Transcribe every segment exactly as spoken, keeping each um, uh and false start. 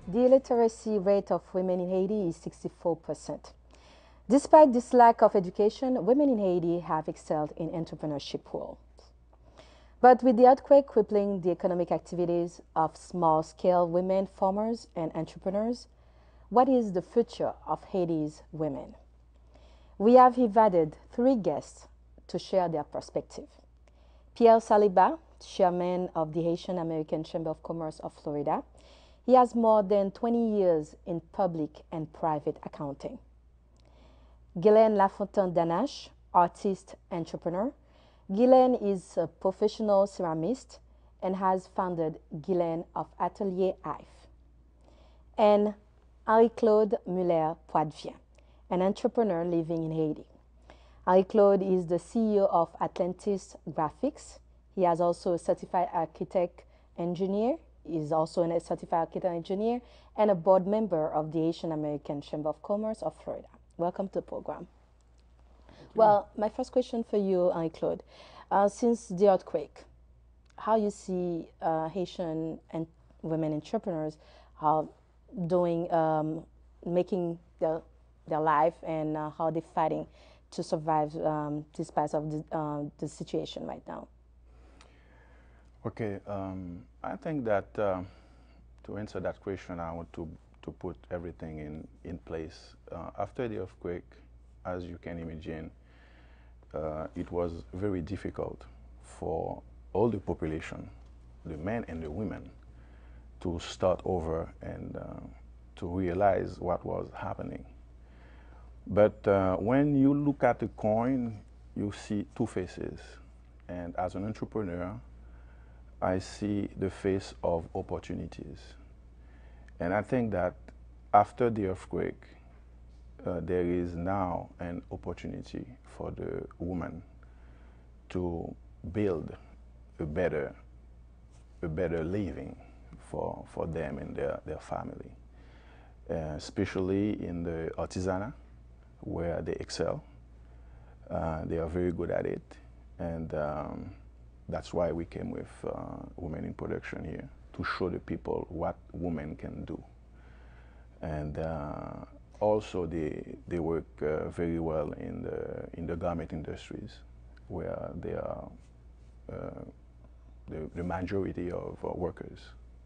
The illiteracy rate of women in Haiti is sixty-four percent. Despite this lack of education, women in Haiti have excelled in entrepreneurship roles. But with the earthquake crippling the economic activities of small-scale women farmers and entrepreneurs, what is the future of Haiti's women? We have invited three guests to share their perspective. Pierre Saliba, chairman of the Haitian American Chamber of Commerce of Florida. He has more than twenty years in public and private accounting. Guylaine Lafontant Danache, artist entrepreneur. Gilenn is a professional ceramist and has founded Gilenn of Ateliers Ife. And Henri-Claude Muller-Poitevien, an entrepreneur living in Haiti. Henri-Claude is the C E O of Atlantis Graphix. He is also a certified architect engineer. He is also a certified architect engineer and a board member of the Haitian American Chamber of Commerce of Florida. Welcome to the program. Well, my first question for you, Henri-Claude. Uh, since the earthquake, how you see uh, Haitian and women entrepreneurs uh, doing, um, making their, their life, and uh, how they're fighting to survive um, despite of the, uh, the situation right now? Okay, um, I think that uh, to answer that question, I want to, to put everything in, in place. Uh, after the earthquake, as you can imagine, uh, it was very difficult for all the population, the men and the women, to start over and uh, to realize what was happening. But uh, when you look at the coin, you see two faces. And as an entrepreneur, I see the face of opportunities. And I think that after the earthquake, uh, there is now an opportunity for the woman to build a better, a better living for, for them and their, their family, uh, especially in the artisanal, where they excel. Uh, they are very good at it. And um, that's why we came with uh, Women in Production here, to show the people what women can do. And uh, also they, they work uh, very well in the, in the garment industries, where they are uh, the, the majority of uh, workers.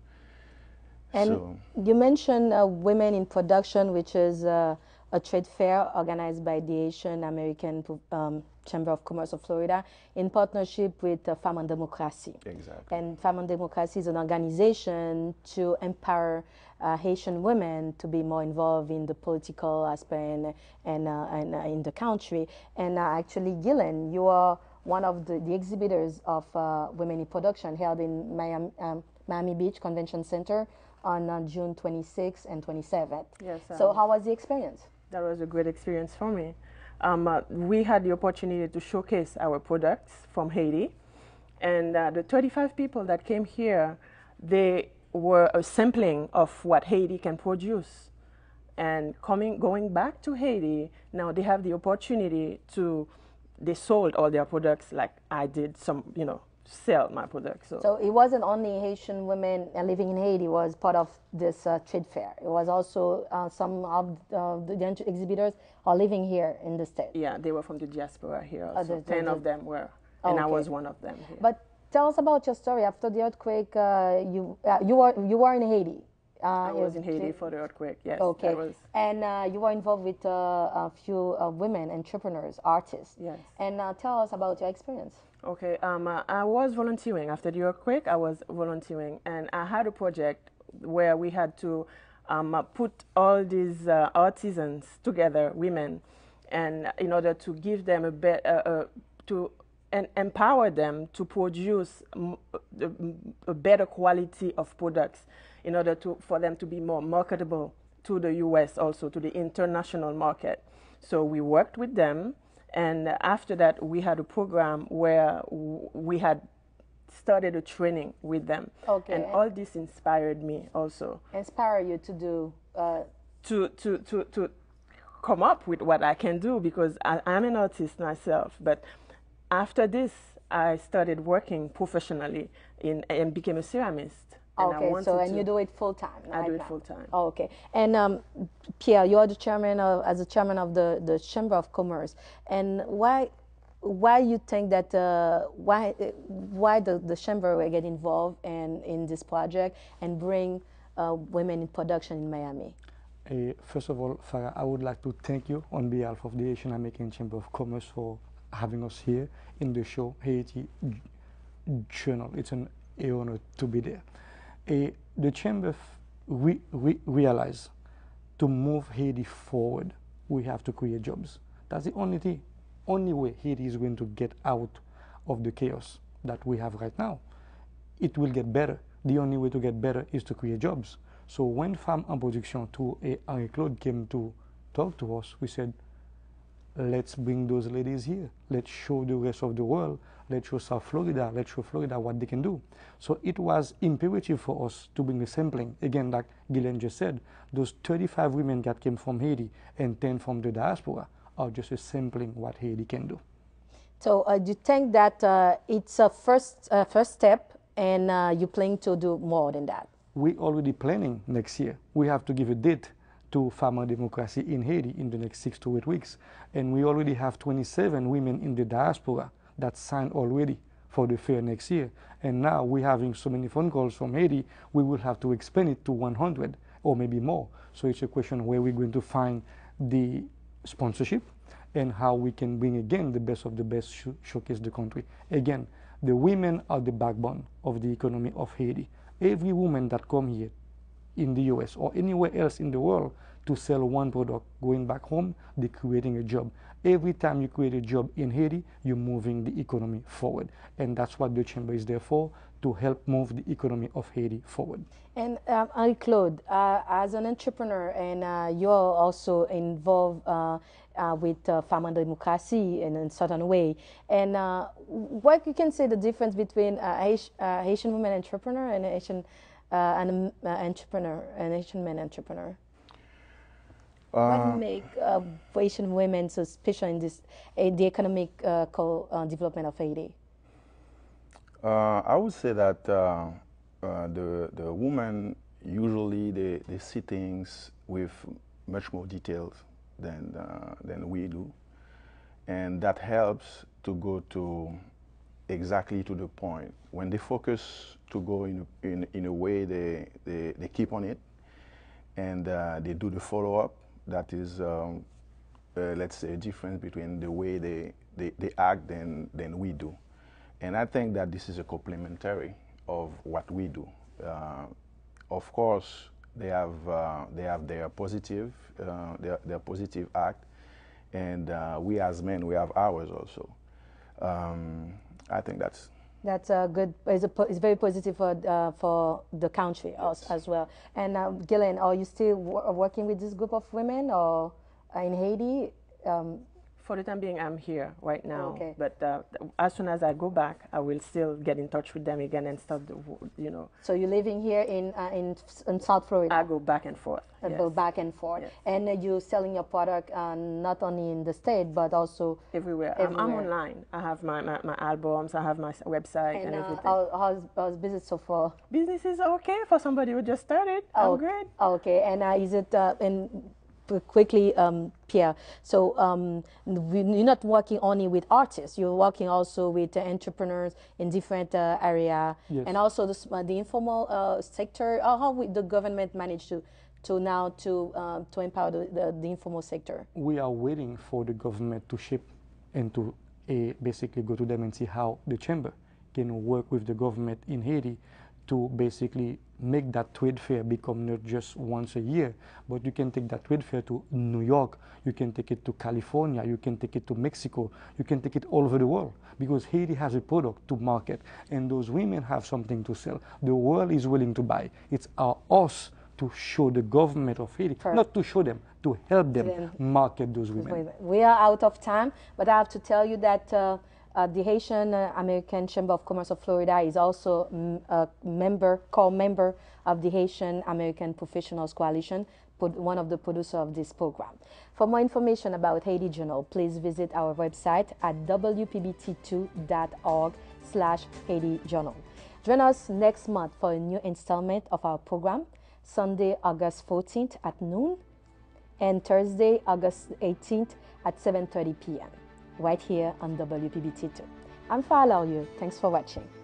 And so, you mentioned uh, Women in Production, which is uh, a trade fair organized by the Haitian American um, Chamber of Commerce of Florida in partnership with uh, Femmes en Democratie. Exactly. And Femmes en Democratie is an organization to empower uh, Haitian women to be more involved in the political aspect and, and, uh, and uh, in the country. And uh, actually, Gilenn, you are one of the, the exhibitors of uh, Women in Production held in Miami, um, Miami Beach Convention Center on uh, June twenty-sixth and twenty-seventh. Yes. Um, so how was the experience? That was a great experience for me. Um, uh, we had the opportunity to showcase our products from Haiti. And uh, the thirty-five people that came here, they were a sampling of what Haiti can produce. And coming, going back to Haiti, now they have the opportunity to, they sold all their products like I did some, you know, sell my products. So. so it wasn't only Haitian women living in Haiti was part of this uh, trade fair. It was also uh, some of uh, the exhibitors are living here in the state. Yeah, they were from the diaspora here also. Uh, the, Ten the, of them were, and okay. I was one of them here. But tell us about your story. After the earthquake, uh, you, uh, you, were, you were in Haiti. Uh, I was in Haiti for the earthquake, yes. Okay, was. and uh, you were involved with uh, a few uh, women entrepreneurs, artists. Yes. And uh, tell us about your experience. Okay, um, uh, I was volunteering. After the earthquake, I was volunteering, and I had a project where we had to um, uh, put all these uh, artisans together, women, and in order to give them a bit, uh, uh, to and empower them to produce m a better quality of products, in order to for them to be more marketable to the U S also, to the international market. So we worked with them. And after that, we had a program where w we had started a training with them. Okay. And all this inspired me also. Inspire you to do? Uh... To, to, to, to come up with what I can do, because I, I'm an artist myself. But after this, I started working professionally in, and became a ceramist. And okay, I wanted so and to, you do it full time. I right do it now. full time. Oh, okay, and um, Pierre, you are the chairman of, as the chairman of the, the Chamber of Commerce, and why why you think that uh, why why the, the chamber will get involved in in this project and bring uh, women in production in Miami? Uh, first of all, Farah, I would like to thank you on behalf of the Haitian American Chamber of Commerce for having us here in the show Haiti Journal. It's an honor to be there. Uh, the Chamber we, we realize to move Haiti forward, we have to create jobs. That's the only thing, only way Haiti is going to get out of the chaos that we have right now. It will get better. The only way to get better is to create jobs. So when Femmes en Production to Henri-Claude came to talk to us, we said, let's bring those ladies here. Let's show the rest of the world. Let's show South Florida. Let's show Florida what they can do. So it was imperative for us to bring the sampling. Again, like Guylaine just said, those thirty-five women that came from Haiti and ten from the diaspora are just a sampling what Haiti can do. So uh, do you think that uh, it's a first, uh, first step and uh, you plan to do more than that? We're already planning next year. We have to give a date to farmer democracy in Haiti in the next six to eight weeks. And we already have twenty-seven women in the diaspora that signed already for the fair next year. And now we're having so many phone calls from Haiti, we will have to expand it to one hundred or maybe more. So it's a question where we're going to find the sponsorship and how we can bring again the best of the best, sh showcase the country. Again, the women are the backbone of the economy of Haiti. Every woman that come here in the U S or anywhere else in the world to sell one product, going back home, they're creating a job. Every time you create a job in Haiti, you're moving the economy forward. And that's what the Chamber is there for, to help move the economy of Haiti forward. And um, Henri-Claude, uh, as an entrepreneur, and uh, you're also involved uh, uh, with uh, Femmes en Démocratie in a certain way. And uh, what you can say the difference between a Haitian, uh, Haitian woman entrepreneur and a Haitian uh, an, uh, entrepreneur, an Haitian man entrepreneur? Uh, what make uh, Haitian women so special in this, uh, the economic uh, co uh, development of Haiti? Uh, I would say that uh, uh, the, the women usually they, they see things with much more details than, uh, than we do. And that helps to go to exactly to the point. When they focus to go in, in, in a way, they, they, they keep on it and uh, they do the follow-up. That is, um, uh, let's say, a difference between the way they, they, they act than, than we do. And I think that this is a complementary of what we do. Uh, of course, they have uh, they have their positive uh, their, their positive act, and uh, we as men we have ours also. Um, I think that's that's a good. It's, a, it's very positive for uh, for the country yes. also, as well. And uh, Gilenne, are you still working with this group of women or in Haiti? Um, For the time being, I'm here right now. Okay. But uh, as soon as I go back, I will still get in touch with them again and start, the, you know. So you're living here in uh, in, in South Florida? I go back and forth. I yes. go back and forth. Yes. And uh, you're selling your product uh, not only in the state, but also everywhere. everywhere. I'm, I'm online. I have my, my, my albums, I have my website and, and uh, everything. How, how's, how's business so far? Business is okay for somebody who just started. Oh, I'm good. Okay. And uh, is it, uh, in quickly, um, Pierre, so um, you're not working only with artists, you're working also with uh, entrepreneurs in different uh, areas, yes. and also the, uh, the informal uh, sector. Uh, how we, the government managed to, to now to, uh, to empower the, the, the informal sector? We are waiting for the government to shape and to uh, basically go to them and see how the chamber can work with the government in Haiti to basically make that trade fair become not just once a year, but you can take that trade fair to New York, you can take it to California, you can take it to Mexico, you can take it all over the world, because Haiti has a product to market and those women have something to sell. The world is willing to buy. It's our us to show the government of Haiti, Perfect. Not to show them, to help them then market those women. We are out of time, but I have to tell you that uh, Uh, the Haitian uh, American Chamber of Commerce of Florida is also mm, a member, core member of the Haitian American Professionals Coalition, one of the producers of this program. For more information about Haiti Journal, please visit our website at w p b t two dot org slash Haiti Journal. Join us next month for a new installment of our program, Sunday, August fourteenth at noon, and Thursday, August eighteenth at seven thirty p m, right here on W P B T two. I'm Farah Laurier. Thanks for watching.